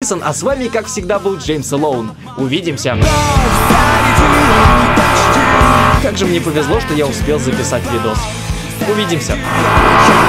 Симпсон, а с вами, как всегда, был Джеймс Элоун. Увидимся! Как же мне повезло, что я успел записать видос. Увидимся!